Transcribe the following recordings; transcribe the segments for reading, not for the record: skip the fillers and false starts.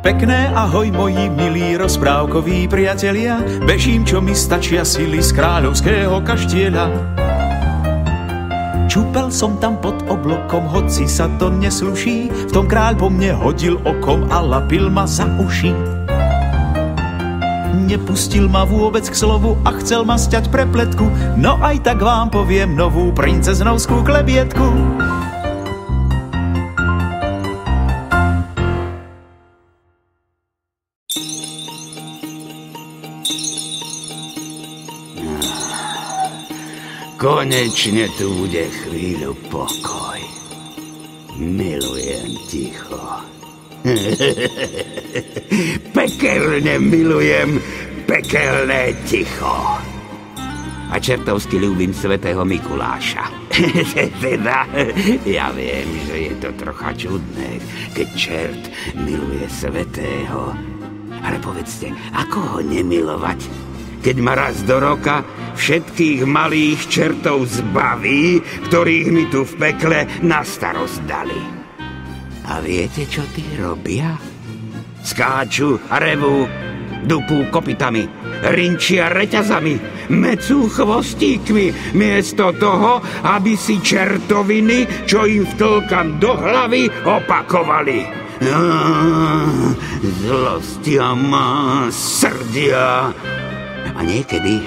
Pekné ahoj, moji milí rozprávkoví priatelia, bežím, čo mi stačia sily z kráľovského kaštieľa. Čupel som tam pod oblokom, hoci sa to nesluší, v tom kráľ po mne hodil okom a lapil ma za uši. Nepustil ma vôbec k slovu a chcel ma sťať prepletku, no aj tak vám poviem novú princeznovskú klebietku. Konečne tu bude chvíľu pokoj. Milujem ticho. Pekelne milujem pekelné ticho. A čertovsky ľúbim svätého Mikuláša. Teda, ja viem, že je to trocha čudné, keď čert miluje svätého. Ale povedzte, ako ho nemilovať? Keď ma raz do roka všetkých malých čertov zbaví, ktorých mi tu v pekle na starosť dali. A viete, čo tí robia? Skáču a revú, dupú kopytami, rinčia reťazami, mecú chvostíkmi, miesto toho, aby si čertoviny, čo im vtlkam do hlavy, opakovali. Zlostia ma, srdia. A niekedy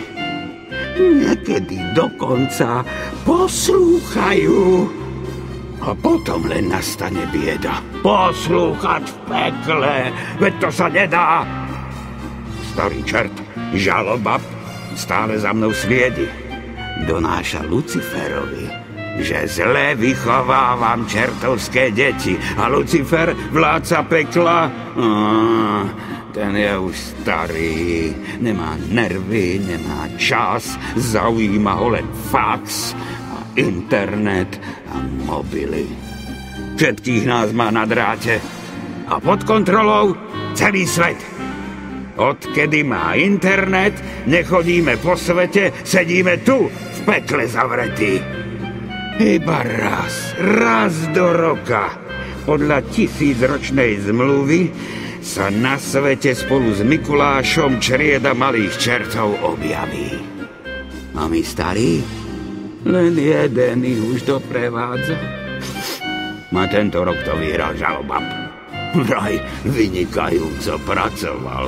dokonca poslúchajú. A potom len nastane bieda. Poslúchať v pekle, veď to sa nedá. Starý čert, žaloba, stále za mnou sviedi. Donáša Luciferovi, že zle vychovávam čertovské deti. A Lucifer, vládca pekla, ten je už starý, nemá nervy, nemá čas, zaujíma ho len fax a internet a mobily. Všetkých nás má na dráte a pod kontrolou celý svet. Odkedy má internet, nechodíme po svete, sedíme tu v pekle zavretí. Iba raz do roka, podľa 1000-ročnej zmluvy, sa na svete spolu s Mikulášom črieda malých čertov objaví. A my starí? Len jeden ich už doprevádza. A tento rok to vyhral žalobab. Vraj vynikajúco pracoval.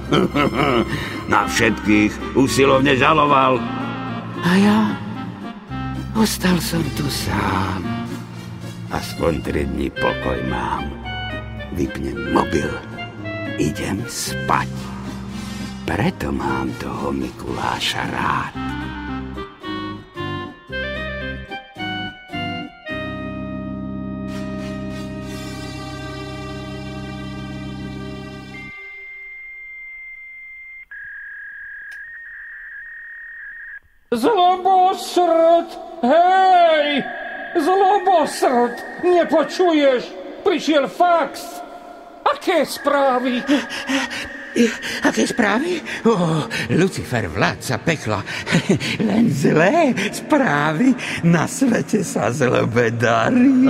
Na všetkých usilovne žaloval. A ja ostal som tu sám. Aspoň 3 dni pokoj mám. Vypnem mobil. Idem spať. Preto mám toho Mikuláša rád. Zlobosrd! Hej! Zlobosrd! Nepočuješ? Prišiel fax! Aké správy? Aké správy? Lucifer, vládca pekla. Len zlé správy. Na svete sa zlobe darí.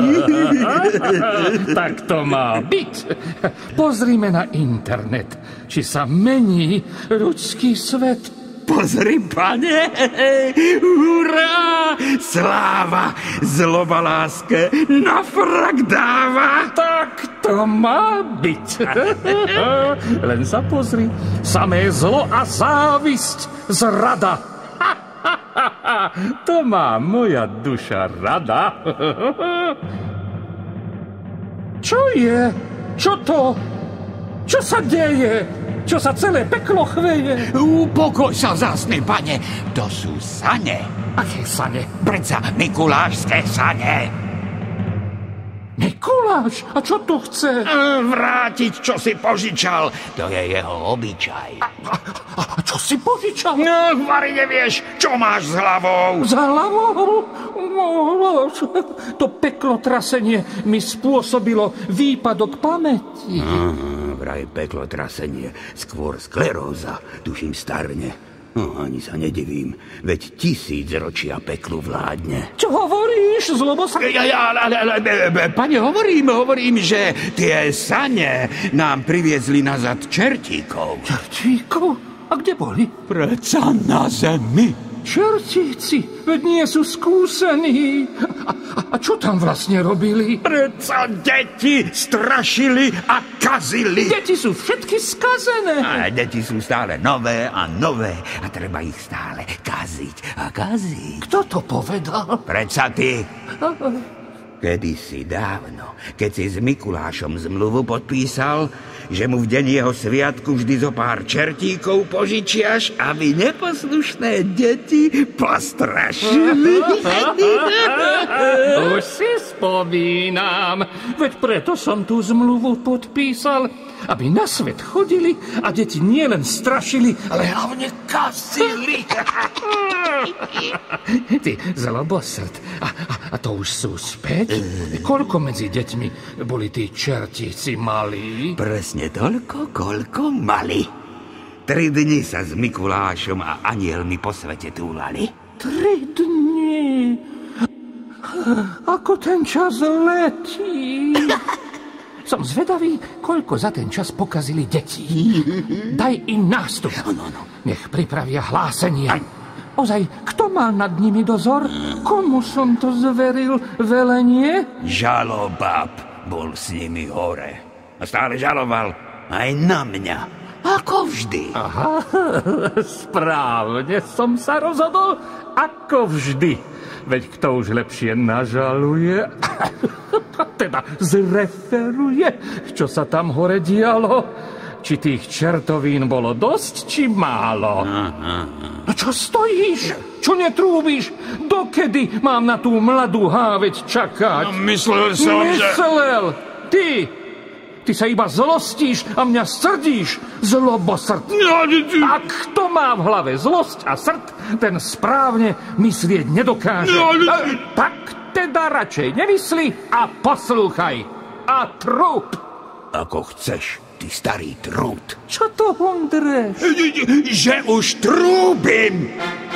Tak to má byť. Pozrime na internet, či sa mení ľudský svet. Pozri, pane, hurá, sláva, zloba láske na frak dáva. Tak to má byť. Len sa pozri, samé zlo a závisť, zrada. To má moja duša rada. Čo je? Čo to? Čo sa deje? Čo sa celé peklo chveje? Upokoj sa, vzácny pane, to sú sane. Aké sane? Predsa Mikulášské sane. Mikuláš? A čo to chce? Vrátiť, čo si požičal. To je jeho obyčaj. A čo si požičal? No, Vary, nevieš, čo máš s hlavou? S hlavou? To peklo trasenie mi spôsobilo výpadok pamäti. Vraj peklo trasenie, skôr skleróza, tuším starne. Ani sa nedivím, veď 1000 ročia peklu vládne. Čo hovorí? hovoríš, zlobosrdný? Pane, hovorím, že tie sane nám priviezli nazad čertíkov. Čertíkov? A kde boli? Preca na zemi. Čertíci, veď nie sú skúsení. A čo tam vlastne robili? Preca deti strašili a kazili. Deti sú všetky skazené. A deti sú stále nové a nové a treba ich stále kaziť a kaziť. Kto to povedal? Preca ty. Kedysi dávno, keď si s Mikulášom zmluvu podpísal, že mu v deň jeho sviatku vždy zo pár čertíkov požičiaš, aby neposlušné deti postrašili. Už si spomínam, veď preto som tú zmluvu podpísal, aby na svet chodili a deti nielen strašili, ale hlavne kasili. Ty zlobosrd, a to už sú späť? Koľko medzi deťmi boli tí čertíci malí? Presne toľko, koľko mali. 3 dni sa s Mikulášom a anielmi po svete túlali. 3 dni? Ako ten čas letí. Som zvedavý, koľko za ten čas pokazili deti. Daj im nástup. Nech pripravia hlásenia. Ozaj, kto mal nad nimi dozor? Komu som to zveril velenie? Žalobab bol s nimi hore. A stále žaloval aj na mňa. Ako vždy. Aha, správne som sa rozhodol. Ako vždy. Veď kto už lepšie nažaluje, teda zreferuje, čo sa tam hore dialo. Či tých čertovín bolo dosť, či málo? No čo stojíš? Čo netrúbiš? Dokedy mám na tú mladú háveť čakať? No, myslel som, Ty sa iba zlostíš a mňa srdíš, zlobosrd. A kto má v hlave zlosť a srd, ten správne myslieť nedokáže. Tak teda radšej nemysli a poslúchaj. A trúp. Ako chceš, ty starý trút. Čo to hundreš? Že už trúbim!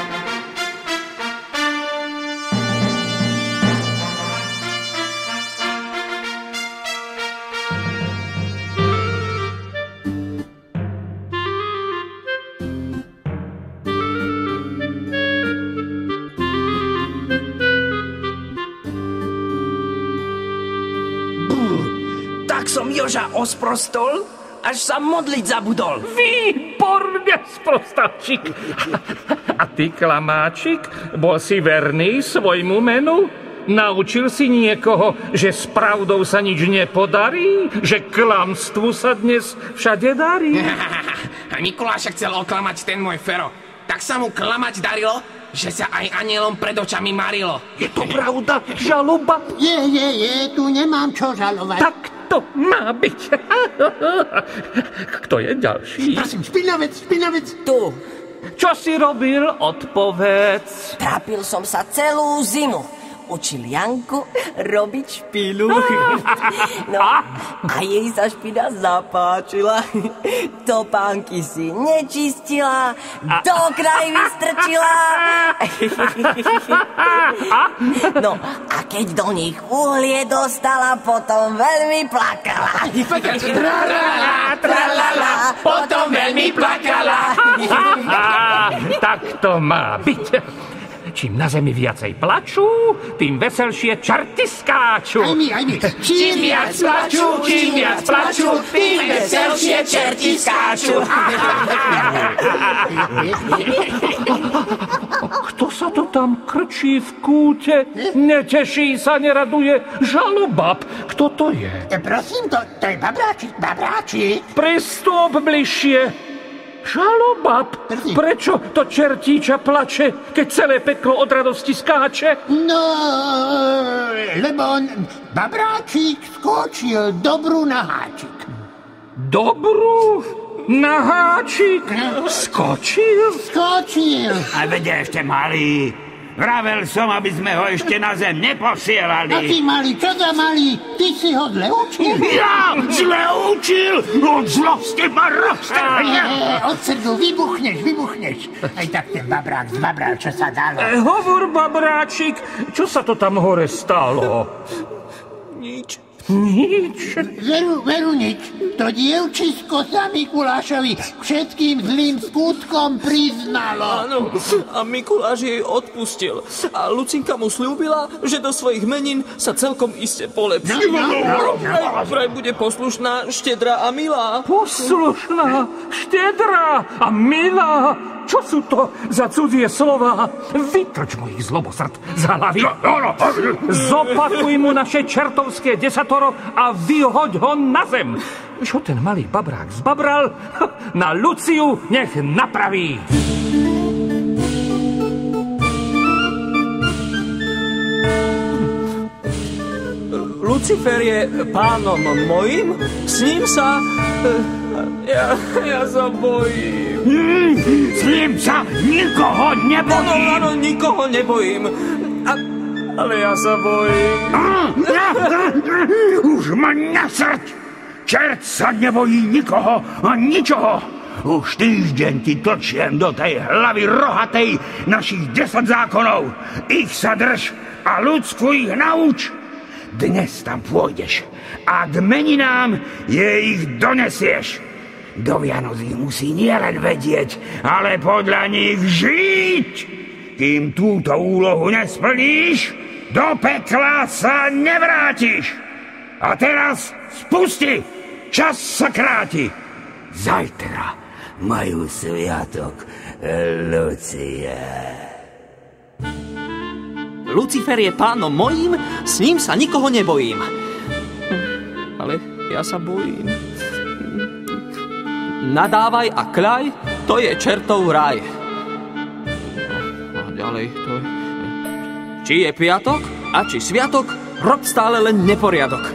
Som Joža osprostol, až sa modliť zabudol. Výborne, sprostáčik. A ty, klamáčik, bol si verný svojmu menu? Naučil si niekoho, že s pravdou sa nič nepodarí? Že klamstvu sa dnes všade darí? Mikuláša chcel oklamať ten môj Fero. Tak sa mu klamať darilo, že sa aj anielom pred očami marilo. Je to pravda, žaloba? Je, tu nemám čo žalovať. Tak to má byť. Kto je ďalší? Prosím, špinavec. Tu. Čo si robil? Odpovedz. Trápil som sa celú zimu. Učil Janku robiť špinu. No, a jej sa špina zapáčila. Topánky si nečistila, do kraj vystrčila. No, a keď do nich uhlie dostala, potom veľmi plakala. Tralala, potom veľmi plakala. Tak to má byť. Čím na zemi viacej plačú, tým veselšie čerty skáču. Aj my. Čím viac plačú, tým veselšie čerty skáču. Kto sa to tam krčí v kúte? Neteší sa, neraduje. Žalobab. Kto to je? Prosím, to je babráčik. Pristúp bližšie. Žalobab, prečo to čertíča plače, keď celé peklo od radosti skáče? No, lebo babráčik skočil dobrú na háčik. Dobrú? Na háčik? Skočil? Skočil. A veď ešte malý. Vravel som, aby sme ho ešte na zem neposielali. Aký malý, čo za malý? Ty si ho zle učil. Ja zle učil? Od zlosti ma roztrhne. Od srdu vybuchneš. Aj tak ten babrák zbabral, čo sa dalo. Hovor, babráčik, čo sa to tam hore stalo? Nič. Nič. Veru nič. To dievčisko sa Mikulášovi všetkým zlým skutkom priznalo. Áno, a Mikuláš jej odpustil. A Lucinka mu slúbila, že do svojich menín sa celkom iste polepší. Vraj bude poslušná, štedrá a milá. Poslušná, štedrá a milá. Čo sú to za cudzie slova? Vytrč mu ich, zlobosrd, z hlavy. Zopakuj mu naše čertovské desatoro a vyhoď ho na zem. Čo ten malý babrák zbabral? Na Luciu nech napraví. Lucifer je pánom mojím, s ním sa... Ja sa bojím. S ním sa nikoho nebojím. Áno, nikoho nebojím. Ale ja sa bojím. Už ma nasrť. Čert sa nebojí nikoho a ničoho. Už týždeň ti točiem do tej hlavy rohatej našich 10 zákonov. Ich sa drž a ľudsku ich nauč. Dnes tam pôjdeš a k meninám jej ich donesieš. Do Vianoc ich musí nielen vedieť, ale podľa nich žiť. Kým túto úlohu nesplníš, do pekla sa nevrátiš. A teraz spusti, čas sa kráti. Zajtra majú sviatok Lucie. Lucifer je pánom mojím, s ním sa nikoho nebojím. Ale ja sa bojím. Nadávaj a kľaj, to je čertov raj. A ďalej to je... Či je piatok a či sviatok, rob stále len neporiadok.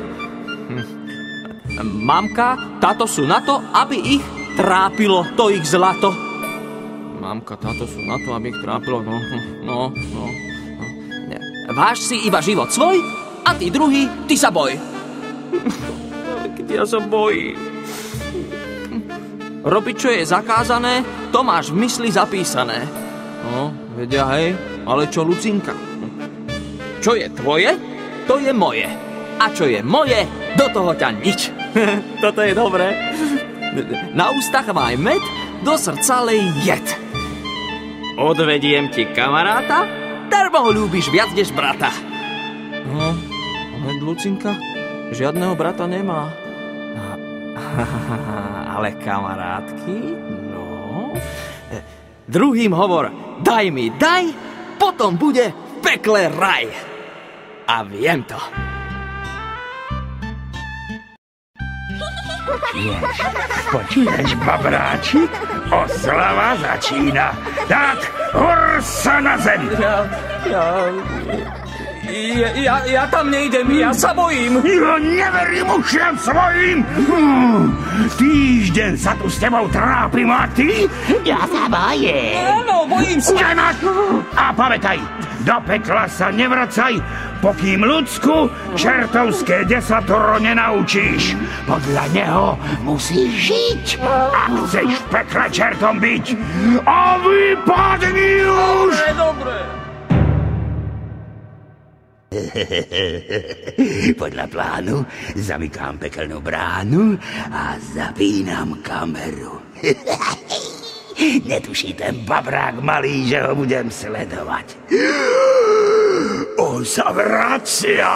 Mamka, táto sú na to, aby ich trápilo to ich zlato. Mamka, táto sú na to, aby ich trápilo, no. Váž si iba život svoj a ty druhý, ty sa boj. Keď ja sa bojím. Robiť, čo je zakázané, to máš v mysli zapísané. No, vedia, hej, ale čo Lucinka? Čo je tvoje, to je moje. A čo je moje, do toho ťa nič. Toto je dobré. Na ústach maj med, do srdca lej jed. Odvediem ti kamaráta, darmo ho ľúbiš viac než brata. No, ale Lucinka žiadneho brata nemá. Ale kamarátky, no... Druhým hovor, daj mi, daj, potom bude v pekle raj. A viem to. Počuješ, babráčik? Oslava začína. Tak, hor sa na zem. Ja tam nejdem, ja sa bojím. Ja neverím ušiam svojim. Týždeň sa tu s tebou trápim a ty? Ja sa bojím. Áno, bojím sa. Nemáš. A pamätaj, do pekla sa nevracaj, pokým ľudsku čertovské desatoro nenaučíš. Podľa neho musíš žiť, ak chceš v pekle čertom byť. A vypadni už! Dobre. Podľa plánu zamykám pekelnú bránu a zapínam kameru. Netuší ten babrák malý, že ho budem sledovať. On sa vracia.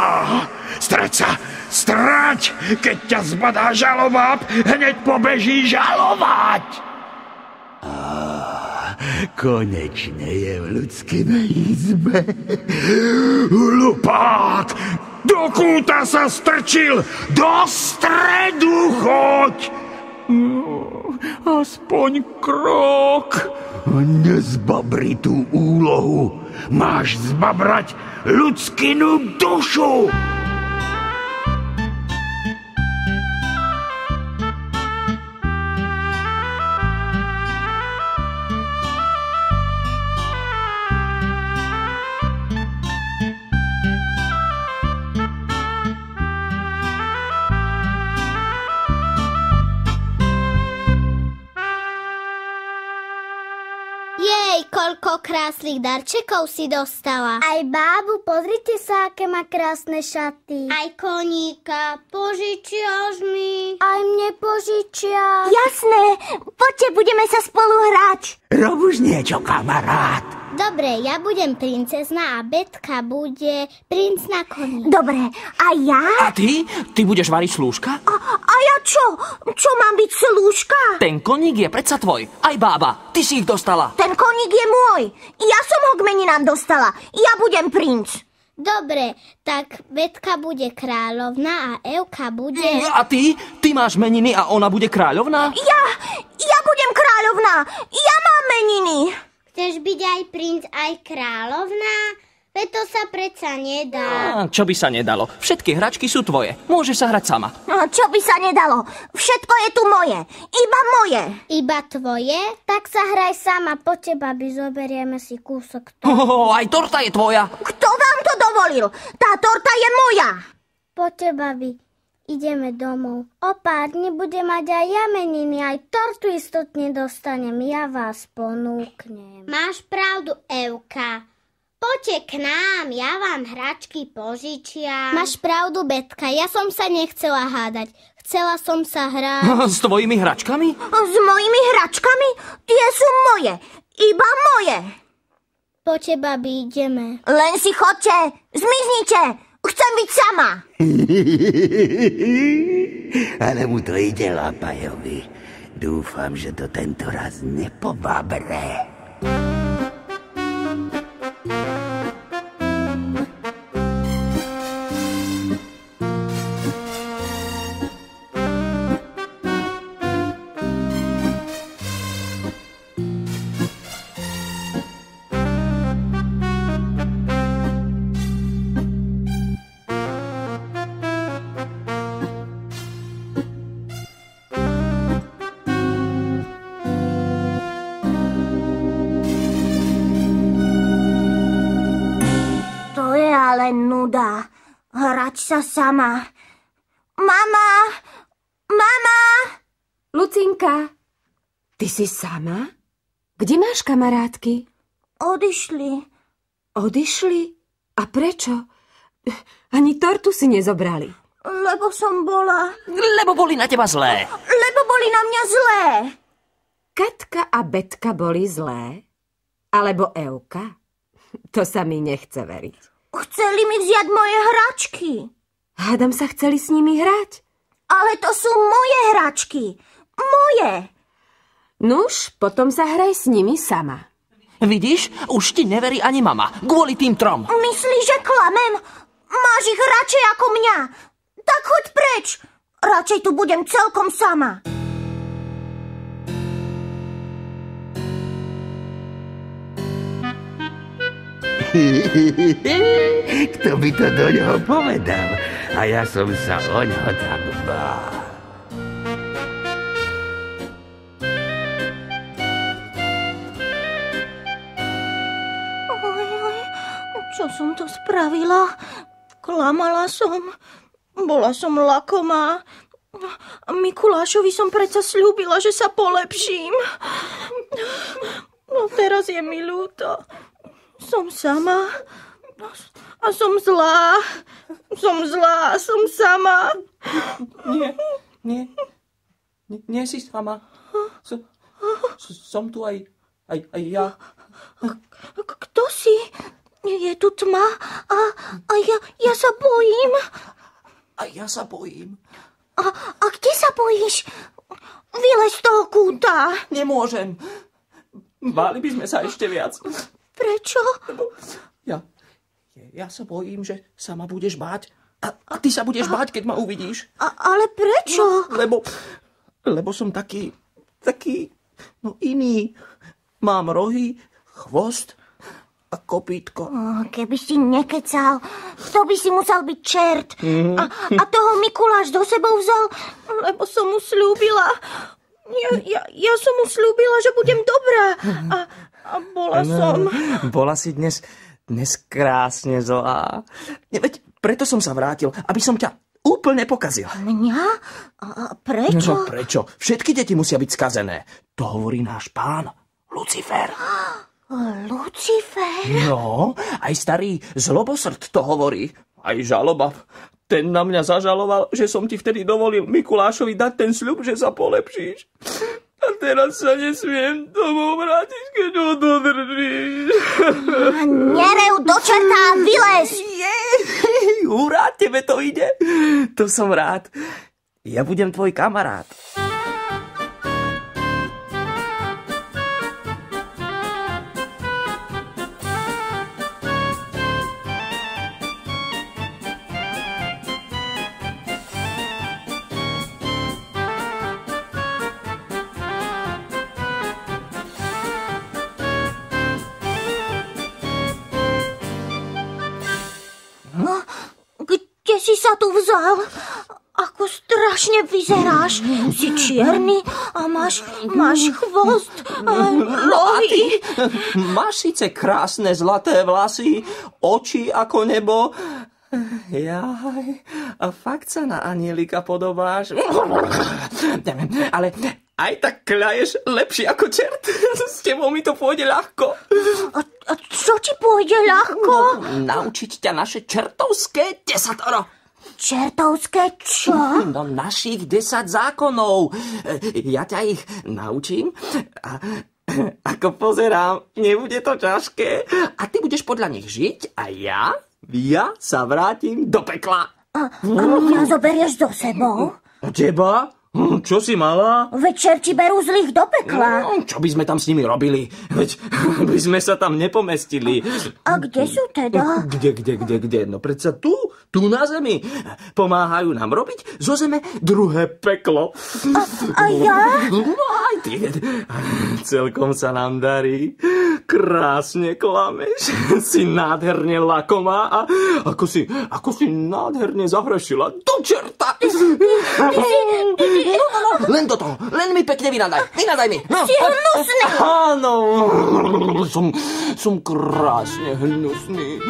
Strať, keď ťa zbadá žalobáb, hneď pobeží žalovať. Konečne je v ľudskej izbe. Hlupák, do kúta sa strčil, do stredu choď. Aspoň krok. Nezbabri tú úlohu. Máš zbabrať ľudskinu dušu. Koľko krásnych darčekov si dostala. Aj bábu, pozrite sa, aké má krásne šaty. Aj koníka, požičiaš mi. Aj mne požičiaš. Jasné, poďte, budeme sa spolu hrať. Rob už niečo, kamarát. Dobre, ja budem princezna a Betka bude princ na koni. Dobre, a ja? A ty? Ty budeš variť slúžka? A ja čo? Čo mám byť slúžka? Ten koník je predsa tvoj. Aj bába, ty si ich dostala. Ten koník je môj. Ja som ho k meninám dostala. Ja budem princ. Dobre, tak Betka bude kráľovná a Evka bude... A ty? Ty máš meniny a ona bude kráľovná? Ja budem kráľovná. Ja mám meniny. Chceš byť aj princ, aj kráľovná? Veď to sa predsa nedá. Čo by sa nedalo? Všetky hračky sú tvoje. Môžeš sa hrať sama. Čo by sa nedalo? Všetko je tu moje. Iba moje. Iba tvoje? Tak sa hraj sama. Po teba by zoberieme si kúsok. Aj torta je tvoja. Kto vám to dovolil? Tá torta je moja. Po teba by. Ideme domov. O pár dní bude mať aj ja meniny, aj tortu istotne dostanem. Ja vás ponúknem. Máš pravdu, Evka. Poďte k nám, ja vám hračky požičiam. Máš pravdu, Betka, ja som sa nechcela hádať. Chcela som sa hrať. S tvojimi hračkami? S mojimi hračkami? Tie sú moje. Iba moje. Po teba by ideme. Len si chodte. Zmiznite. Chcem byť sama. Ale mu to ide, Lapajovi. Dúfam, že to tento raz nepobabre. Ale nuda. Hrať sa sama. Mama! Mama! Lucinka, ty si sama? Kde máš kamarátky? Odišli. Odišli? A prečo? Ani tortu si nezobrali. Lebo som bola... Lebo boli na teba zlé. Lebo boli na mňa zlé. Katka a Betka boli zlé? Alebo Evka? To sa mi nechce veriť. Chceli mi vziať moje hračky. Hádam sa chceli s nimi hrať. Ale to sú moje hračky. Moje. Nuž, potom sa hraj s nimi sama. Vidíš, už ti neverí ani mama. Kvôli tým trom. Myslíš, že klamem? Máš ich radšej ako mňa. Tak choď preč. Radšej tu budem celkom sama. Kto by to do ňoho povedal? A ja som sa o ňoho tak bál. Čo som to spravila? Klamala som. Bola som lakomá. Mikulášovi som predsa sľúbila, že sa polepším. No teraz je mi ľúto. Som sama a som zlá. Som zlá, som sama. Nie si sama. Som tu aj ja. Kto si? Je tu tma a ja sa bojím. A ja sa bojím. A kde sa bojíš? Vylez z toho kúta. Nemôžem. Báli by sme sa ešte viac. Prečo? Lebo ja sa bojím, že sa ma budeš báť. A ty sa budeš báť, keď ma uvidíš. Ale prečo? Lebo som taký iný. Mám rohy, chvost a kopýtko. Keby si nekecal, to by si musel byť čert. A toho Mikuláš do sebou vzal, lebo som mu sľúbila. Ja som mu sľúbila, že budem dobrá. A bola som... Bola si dnes krásne zlá. Veď preto som sa vrátil, aby som ťa úplne pokazil. Mňa? A prečo? No prečo? Všetky deti musia byť skazené. To hovorí náš pán Lucifer. Lucifer? No, aj starý zlobosrt to hovorí. Aj žaloba. Ten na mňa zažaloval, že som ti vtedy dovolil Mikulášovi dať ten sľub, že sa polepšíš. A teraz sa nesmiem domov vrátiť, keď ho dodržíš. Nerev do čerta a vylez! Hurá, tebe to ide. To som rád. Ja budem tvoj kamarát. Kde si sa tu vzal? Ako strašne vyzeráš. Si čierny a máš chvost a nohy. Máš síce krásne zlaté vlasy, oči ako nebo. Jaj, a fakt sa na anielika podobáš. Ale aj tak kľaješ lepšie ako čert. S tebou mi to pôjde ľahko. A čo ti pôjde ľahko? Naučiť ťa naše čertovské desatoro. Čertovské čo? No našich 10 zákonov. Ja ťa ich naučím a ako pozerám, nebude to ťažké. A ty budeš podľa nich žiť a ja sa vrátim do pekla. A mňa zoberieš so sebou? Teba? Čo si mala? Veď čerti berú zlých do pekla. Čo by sme tam s nimi robili? Veď by sme sa tam nepomestili. A kde sú teda? Kde? No predsa tu na zemi. Pomáhajú nám robiť zo zeme druhé peklo. A ja? No aj ty. Celkom sa nám darí. Krásne klameš. Si nádherne lakomá a ako si nádherne zahrešila do čerta. No, len do toho. Len mi pekne vynadaj. Vynadaj mi. No, si hnusný. Áno. Som krásne hnusný.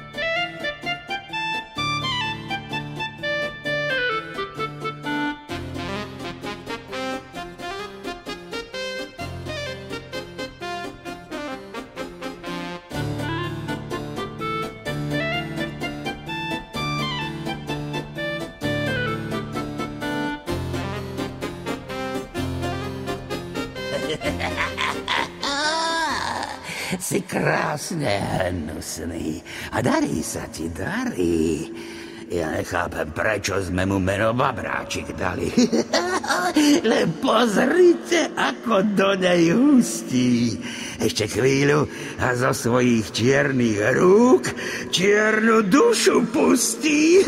Si krásne hnusný. A darí sa ti, darí. Ja nechápem, prečo sme mu meno Babráčik dali. Len pozrite, ako do nej hustí. Ešte chvíľu a zo svojich čiernych rúk čiernu dušu pustí.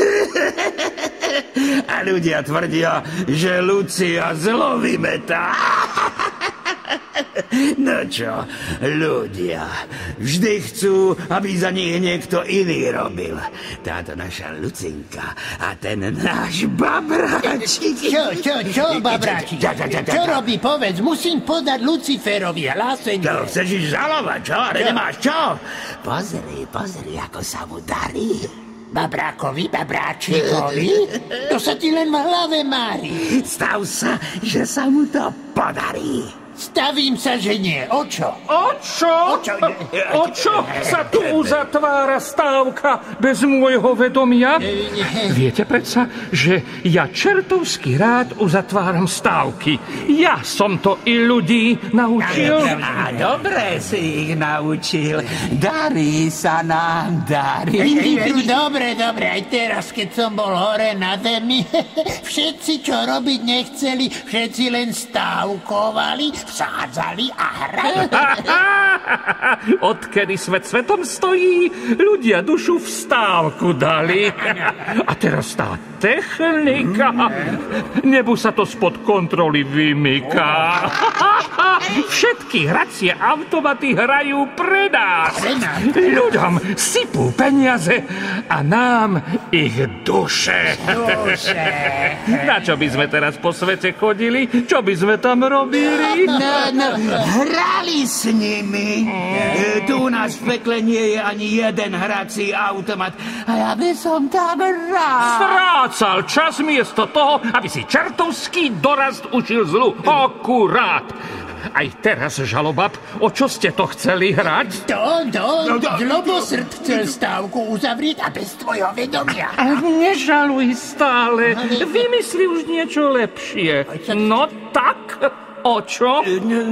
A ľudia tvrdia, že Lucia zlo vymetá. No čo, ľudia, vždy chcú, aby za nich niekto iný robil. Táto naša Lucinka a ten náš Babráčik. Čo, Babráčik? Čo robí, povedz, musím podať Luciferovi hlásenie. To chceš ísť žalovať, čo? Ale nemáš čo? Pozri, ako sa mu darí. Babráčikovi? To sa ti len v hlave mári. Stav sa, že sa mu to podarí. Stavím sa, že nie. O čo? O čo sa tu uzatvára stávka bez môjho vedomia? Viete predsa, že ja čertovsky rád uzatváram stávky. Ja som to i ľudí naučil. A dobre si ich naučil. Darí sa nám, darí. Dobre. Aj teraz, keď som bol hore na zemi, všetci, čo robiť nechceli, všetci len stávkovali, vsádzali a hrali. Odkedy svet svetom stojí, ľudia dušu v stávku dali. A teraz tá technika, nebu sa to spod kontroly vymyká. Všetky hracie automaty hrajú pre nás. Ľuďom sypú peniaze a nám ich duše. Na čo by sme teraz po svete chodili? Čo by sme tam robili? No, hrali s nimi. Tu u nás v pekle nie je ani jeden hrací automat. A ja by som tam rád. Strácal čas miesto toho, aby si čertovský dorast učil zlu. Akurát. aj teraz, žalobab, o čo ste to chceli hrať? Zlobosrd chcel stávku uzavrieť a bez tvojho vedomia. A nežaluj stále, vymysli už niečo lepšie. No tak, o čo?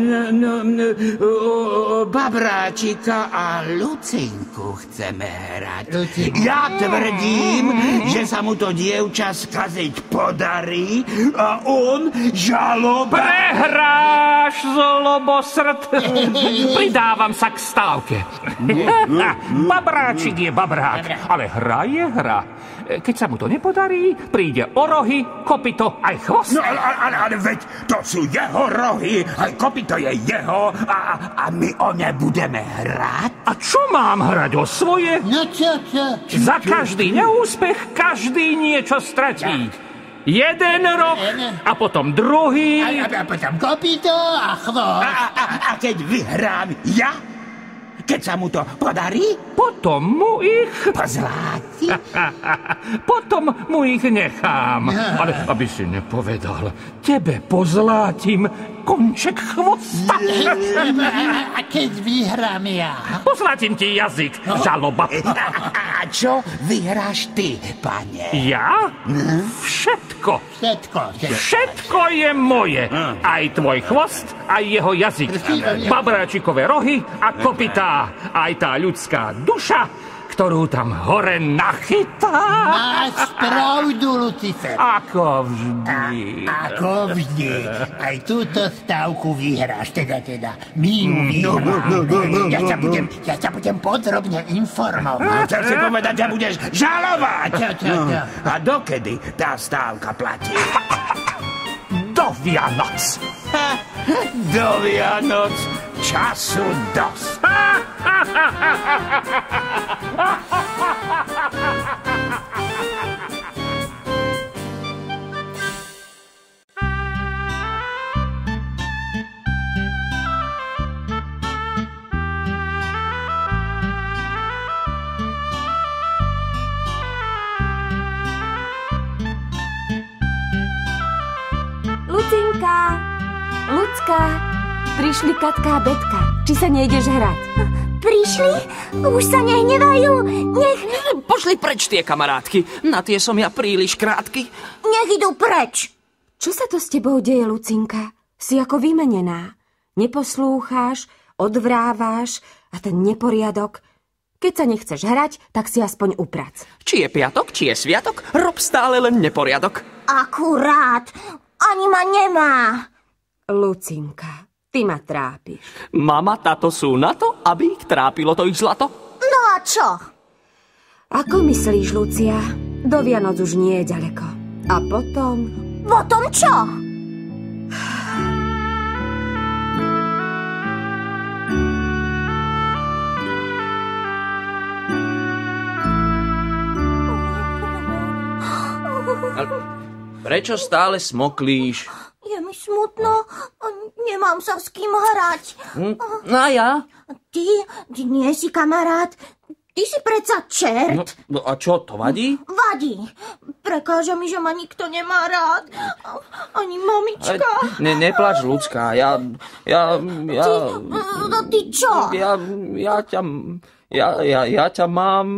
Babráčika a Lucinku chceme hrať. Ja tvrdím, že sa mu to dievča skaziť podarí a on žaloba... Prehráš, zlobosrd. Pridávam sa k stávke. Babráčik je babrák, ale hra je hra. Keď sa mu to nepodarí, príde o rohy, kopyto aj chvost. No ale veď to sú jeho rohy, aj kopyto je jeho a my o ne budeme hrať. A čo mám hrať, o svoje? No čo? Za každý neúspech každý niečo stratí. Jeden roh a potom druhý. A potom kopyto a chvost. A keď vyhrám ja? Keď sa mu to podarí? Potom mu ich... Pozláti? Potom mu ich nechám. Ale aby si nepovedal, tebe pozlátim konček chvosta. A keď vyhrám ja? Pozlátim ti jazyk, žaloba. A čo vyhráš ty, pane? Ja? Všetko. Všetko je moje. Aj tvoj chvost, aj jeho jazyk. Babráčikové rohy a kopytá. Aj tá ľudská duša, ktorú tam hore nachytá. Máš pravdu, Lucifer. Ako vždy. Ako vždy. Aj túto stávku vyhráš, teda. My ju vyhráme. Ja sa budem podrobne informovať. Chcem si povedať, že budeš žalovať. Čo? A dokedy tá stávka platí? Do Vianoc. Do Vianoc. Času dosť. Lucinka, Lucka, prišli Katka a Betka. Či sa nejdeš hrať? Prišli? Už sa nehnevajú. Pošli preč tie kamarátky. Na tie som ja príliš krátky. Nech idú preč. Čo sa to s tebou deje, Lucinka? Si ako vymenená. Neposlúcháš, odvráváš a ten neporiadok. Keď sa nechceš hrať, tak si aspoň uprac. Či je piatok, či je sviatok, rob stále len neporiadok. Akurát. Ani ma nemá. Lucinka, ty ma trápiš. Mama, táto sú na to, aby ich trápilo to ich zlato. No a čo? Ako myslíš, Lucia? Do Vianoc už nie je ďaleko. A potom... Potom čo? Prečo stále smoklíš? Je mi smutno. Nemám sa s kým hrať. No a ja? Ty nie si kamarát. Ty si predsa čert. No a čo, to vadí? Vadí. Prekáža mi, že ma nikto nemá rád. Ani mamička. Neplač, ľudská. Ty čo? Ja ťa mám...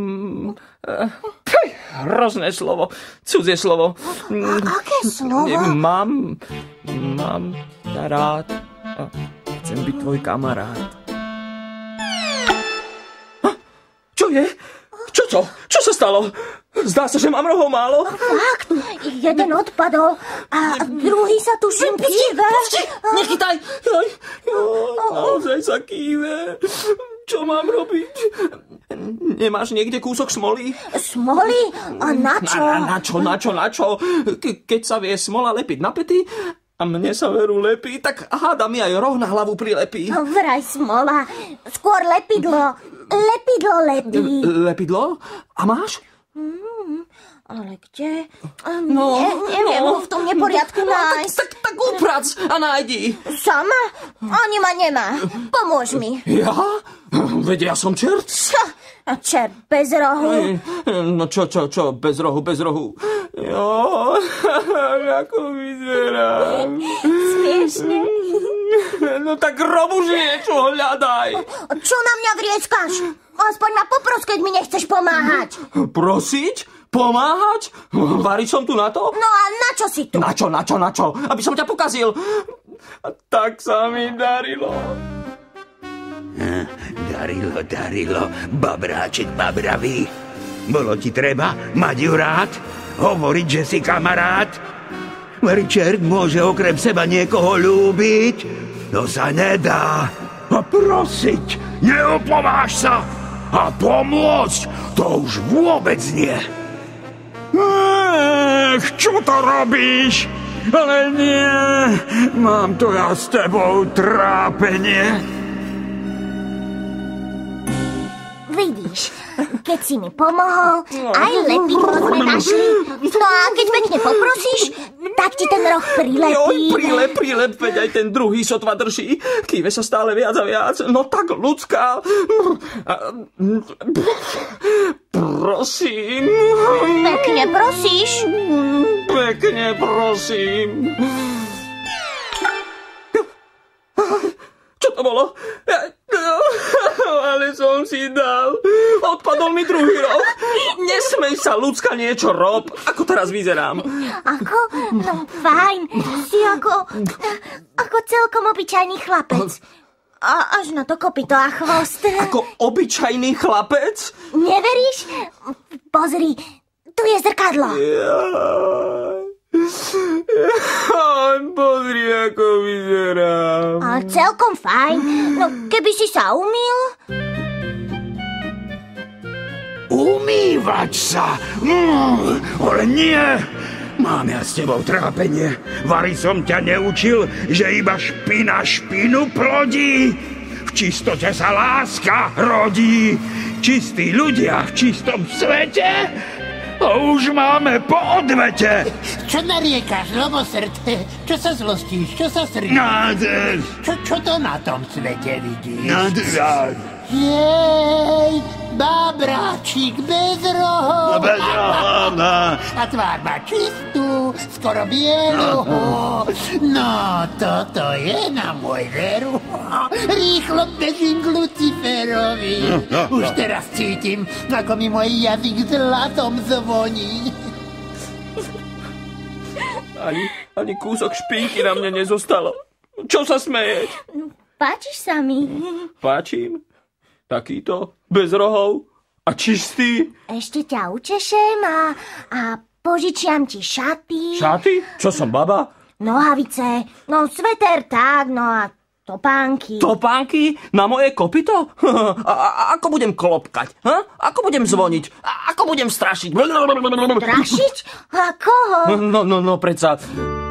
Hrozné slovo. Cudzie slovo. Aké slovo? Mám ťa rád. Chcem byť tvoj kamarát. Čo je? Čo sa stalo? Zdá sa, že mám rohov málo. Fakt, jeden odpadol a druhý sa tuším kýve. Nechytaj. Naozaj sa kýve. Čo mám robiť? Nemáš niekde kúsok smoly? Smoly? A na čo? Na čo? Keď sa vie smola lepiť na pety a mne sa veru lepí, tak hádam mi aj roh na hlavu prilepí. Vraj smola. Skôr lepidlo. Lepidlo lepí. Lepidlo? A máš? Ale kde? Neviem ho v tom neporiadku nájsť. Tak uprac a nájdi. Sama? Ani ma nemá. Pomôž mi. Ja? Veď ja som čert. Čert bez rohu. No čo, bez rohu. Jo, ako vyzerám. Smiešne. No tak rob už niečo, hľadaj. Čo na mňa vrieskáš? Aspoň ma popros, keď mi nechceš pomáhať. Prosiť? Pomáhať? Vari som tu na to? No a na čo si tu? Na čo? Aby som ťa pokazil. A tak sa mi darilo. Darilo, babráček babravý. Bolo ti treba mať ju rád? Hovoriť, že si kamarát? Verí čert môže okrem seba niekoho ľúbiť? To sa nedá. A prosiť, neopováž sa. A pomôcť, to už vôbec nie. Čo to robíš? Ale nie, mám tu ja s tebou trápenie. Vidíš, keď si mi pomohol, aj lepidlo sme našli. No a keď pekne poprosíš, tak ti ten roh prilepí. Prilep, veď aj ten druhý sotva drží. Kýve sa stále viac a viac. No tak ľudská. Prosím. Pekne prosíš? Pekne prosím. Čo to bolo? Ale som si dal. Odpadol mi druhý roh. Nesmej sa, ľudská, niečo rob. Ako teraz vyzerám? Ako? No fajn. Si ako celkom obyčajný chlapec. A až na to kopyto a chvost. Ako obyčajný chlapec? Neveríš? Pozri, tu je zrkadlo. Pozri, ako vyzerám. A celkom fajn. No, keby si sa umýl... Umývať sa? Ale nie. Mám ja s tebou trápenie. Vari som ťa neučil, že iba špina špinu plodí. V čistote sa láska rodí. Čistí ľudia v čistom svete. A už máme po odvete. Čo nariekaš, lobosrdce? Čo sa zlostíš? Čo sa srdíš? Čo to na tom svete vidíš? Jej, babráčik bez rohov. Bez rohov, no. A tvár má čistú, skoro bielu. No, toto je na môj veru. Rýchlo bežím k Luciferovi. Už teraz cítim, ako mi môj jazyk zlatom zvoní. Ani kúsok špinky na mne nezostalo. Čo sa smeješ? Páčiš sa mi. Páčim? Takýto, bez rohov a čistý. Ešte ťa učešem a požičiam ti šaty. Šaty? Čo som, baba? Nohavice, no sveter tak, no a topánky. Topánky? Na moje kopyto? A ako budem klopkať? Ako budem zvoniť? Ako budem strašiť? Strašiť? A koho? No, predsa...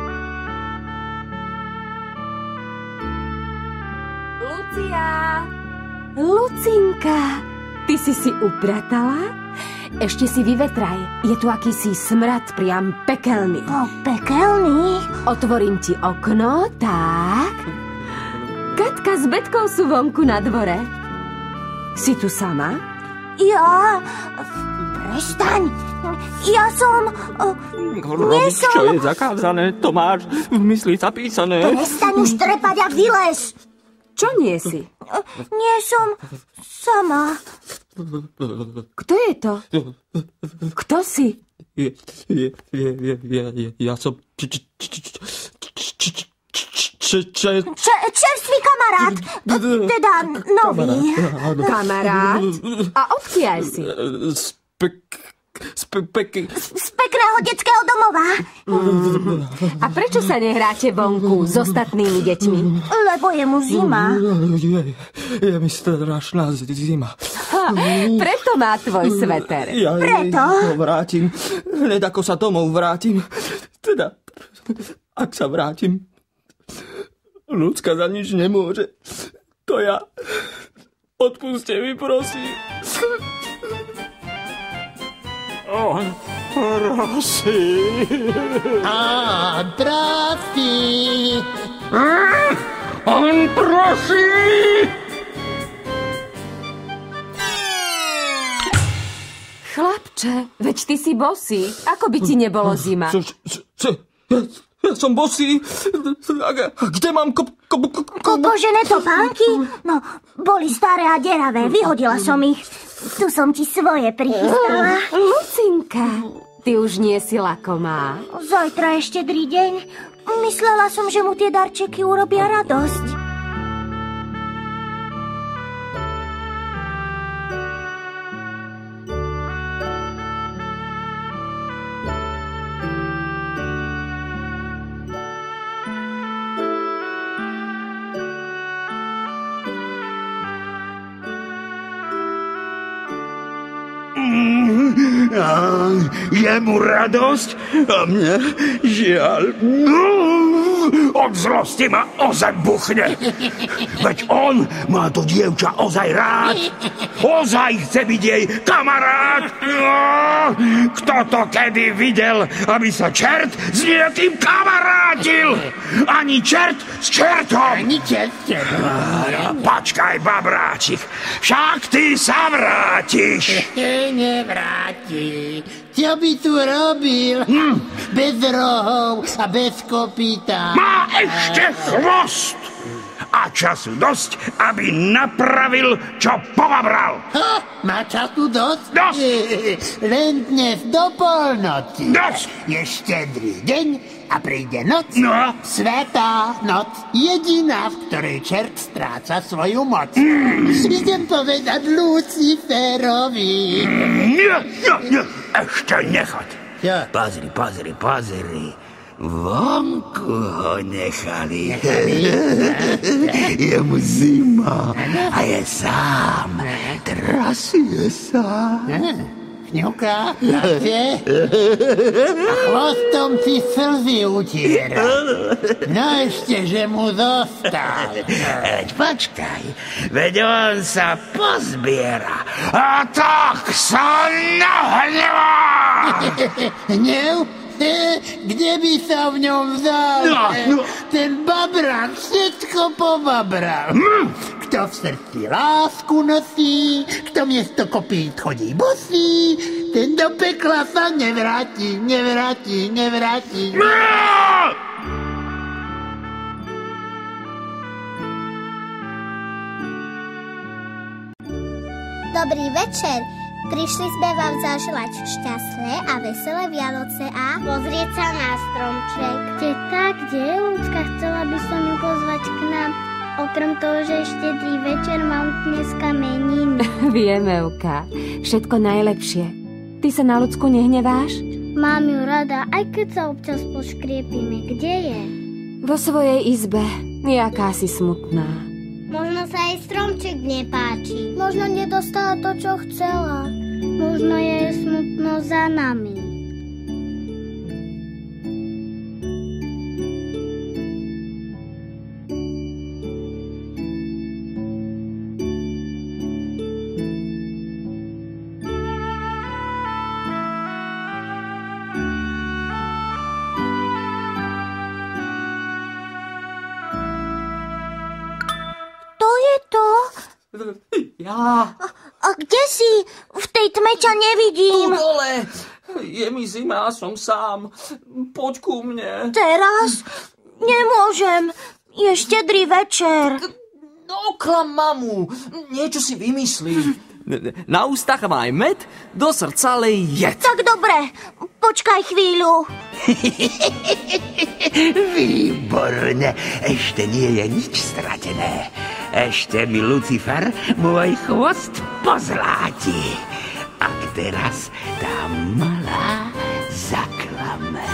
Lucinka, ty si upratala? Ešte si vyvetraj, je tu akýsi smrad priam pekelný. Pekelný? Otvorím ti okno, tak. Katka s Betkou sú vonku na dvore. Si tu sama? Ja... Prestaň. Ja som... Robiť, čo je zakázané, to máš v mysli zapísané. Prestaň už trepať a vylez. Čo nie si? Nie som sama. Kto je to? Kto si? Ja som... Čerstvý kamarát. Teda nový. Kamarát? A odkiaľ si? Z pekného detského domova. A prečo sa nehráte vonku s ostatnými deťmi? Lebo je mu zima. Je mi strašná zima. Preto má tvoj sveter. Preto? Ho vrátim. Hned ako sa domov vrátim. Teda, ak sa vrátim. Ľudská za nič nemôže. To ja. Odpuste mi, prosím. On prosí. On prosí. On prosí. Chlapče, veď ty si bosý. Ako by ti nebolo zima? Ja som bosý. Kde mám kožené topánky? No, boli staré a deravé. Vyhodila som ich. Tu som ti svoje prichystala. Lucinka, ty už nie si lakomá. Zajtra je štedrý deň. Myslela som, že mu tie darčeky urobia radosť. Je mu radosť a mne žiaľ. Od zlosti ma o zem buchne. Veď on má to dievča ozaj rád. Ozaj chce byť jej kamarát. Kto to kedy videl, aby sa čert s niekým kamarátil? Ani čert s čertom. Ani čert s čertom. Počkaj, babráčik, však ty sa vrátiš. Nevráti. Čo by tu robil? Bez rohov a bez kopýta. Má ešte chvost a času dosť, aby napravil, čo pobabral. Má času dosť? Dosť. Len dnes do polnoci. Dosť. Je štedrý deň a príde noc. No? Svätá noc. Jediná, v ktorej čert stráca svoju moc. Idem povedať Luciferovi. Ešte nechoď. Čo? Pozri. Vonku ho nechali. Je mu zima a je sám. Trasie sa. Kňuka, plače a chvostom si slzy utiera. No ešte, že mu zostal. Veď počkaj, veď on sa pozbiera a tak sa nahnevá. Hnev? Kde by sa v ňom vzal? No. Ten babrák všetko pobabral. Kto v srdci lásku nosí, kto miesto kopít chodí bosý, ten do pekla sa nevráti. Dobrý večer. Prišli sme vám zaželať šťastné a veselé Vianoce a pozrieť sa na stromček. Teta, kde je Ľudská? Chcela by som ju pozvať k nám. Okrem toho, že štedrý večer mám dneska meniny. Viem, Evka. Všetko najlepšie. Ty sa na Ľudsku nehneváš? Mám ju rada, aj keď sa občas poškriepime. Kde je? Vo svojej izbe. Jaká si smutná. Možno sa jej stromček nepáči. Možno nedostala to, čo chcela. Možno je smutno za nami. Ja. A kde si? V tej tme ťa nevidím. Tu dole. Je mi zima a som sám. Poď ku mne. Teraz? Nemôžem. Je štedrý večer. Oklam mamu. Niečo si vymyslí. Na ústach maj med, do srdca lej jed. Tak dobre. Počkaj chvíľu. Výborne. Ešte nie je nič stratené. Ešte mi Lucifer môj chvost pozláti. A teraz tá malá zaklame.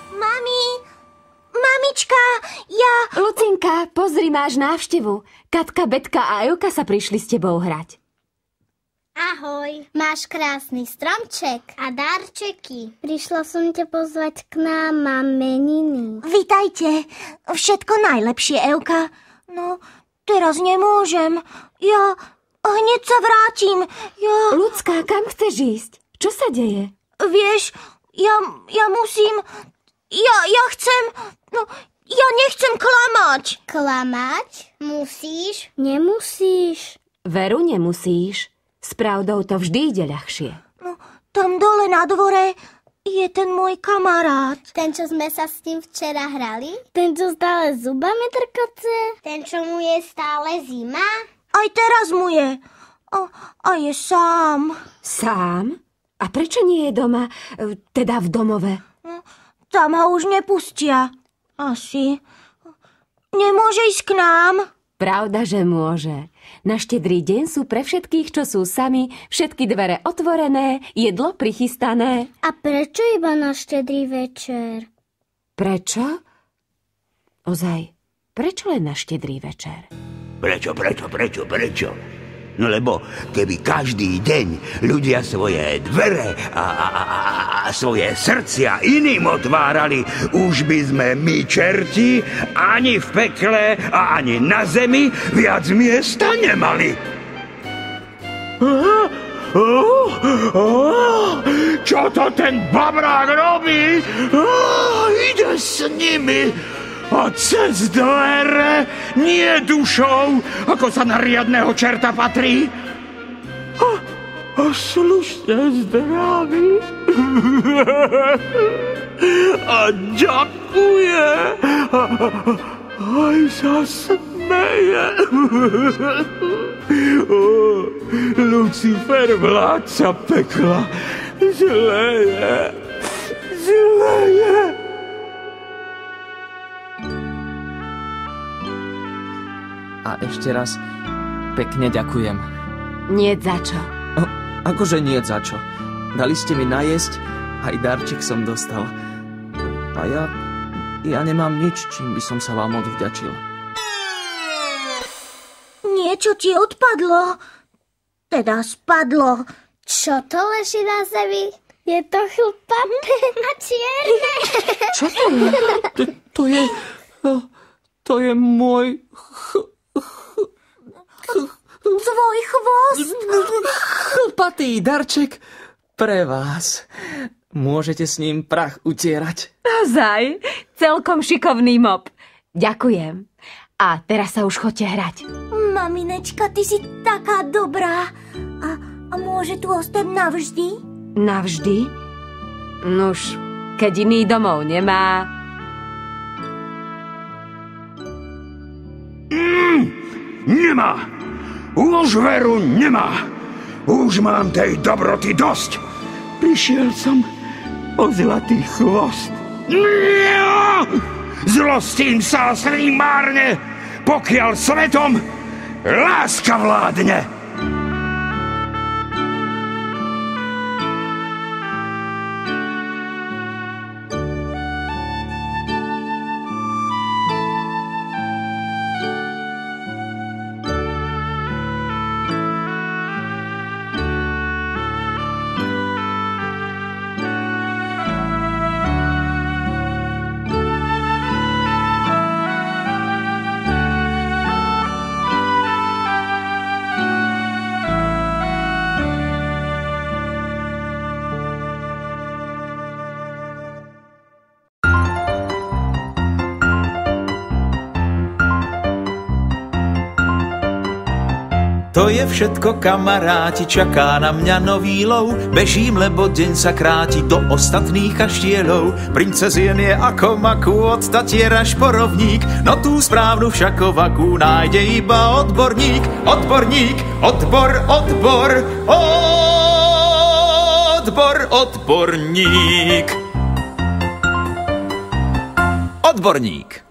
Mamička, ja... Lucinka, pozri, máš návštevu. Katka, Betka a Evka sa prišli s tebou hrať. Ahoj, máš krásny stromček a darčeky. Prišla som ťa pozvať k nám, mám meniny. Vitajte. Všetko najlepšie, Evka. No, teraz nemôžem. Ja hneď sa vrátim. Ľudská, kam chceš ísť? Čo sa deje? Vieš, ja musím... Ja chcem... No, ja nechcem klamať. Klamať? Musíš? Nemusíš. Veru, nemusíš. S pravdou to vždy ide ľahšie. No, tam dole na dvore je ten môj kamarát? Ten, čo sme sa s ním včera hrali? Ten, čo stále zubami trkoce? Ten, čo mu je stále zima? Aj teraz mu je. A je sám. Sám? A prečo nie je doma, teda v domove? Tam ho už nepustia. Asi. Nemôže ísť k nám? Pravda, že môže. Na Štedrý deň sú pre všetkých, čo sú sami, všetky dvere otvorené, jedlo prichystané. A prečo iba na Štedrý večer? Prečo? Ozaj, prečo len na Štedrý večer? Prečo? No lebo keby každý deň ľudia svoje dvere a svoje srdcia iným otvárali, už by sme my čerti ani v pekle a ani na zemi viac miesta nemali. Čo to ten babrák robí? Ide s nimi. A cez dvere nie dušou, ako sa na riadného čerta patrí. A slušne zdraví. A ďakuje. Aj sa smeje. Lucifer, vládca pekla, zleje. A ešte raz pekne ďakujem. Nie za čo. Akože nie za čo. Dali ste mi najesť, aj darček som dostal. A ja nemám nič, čím by som sa vám odvďačil. Niečo ti odpadlo. Teda spadlo. Čo to leží na zemi? Je to chlpaté a čierne. Čo to je? To je môj... Tvoj chvost. Chlpatý darček pre vás. Môžete s ním prach utierať. Ozaj, celkom šikovný mop. Ďakujem. A teraz sa už choďte hrať. Maminečka, ty si taká dobrá. A môže tu ostať navždy? Navždy? Nuž, keď iný domov nemá... Nemá. Už veru nemá. Už mám tej dobroty dosť. Prišiel som o zlatý chvost. Zlostím sa srým márne, pokiaľ svetom láska vládne. To je všetko, kamaráti, čaká na mňa nový lov. Bežím, lebo deň sa kráti do ostatných kaštieľov. Princezien je ako maku, od Tatiera šporovník. No tú správnu všakovakú nájde iba odborník. Odborník, odborník. Odborník.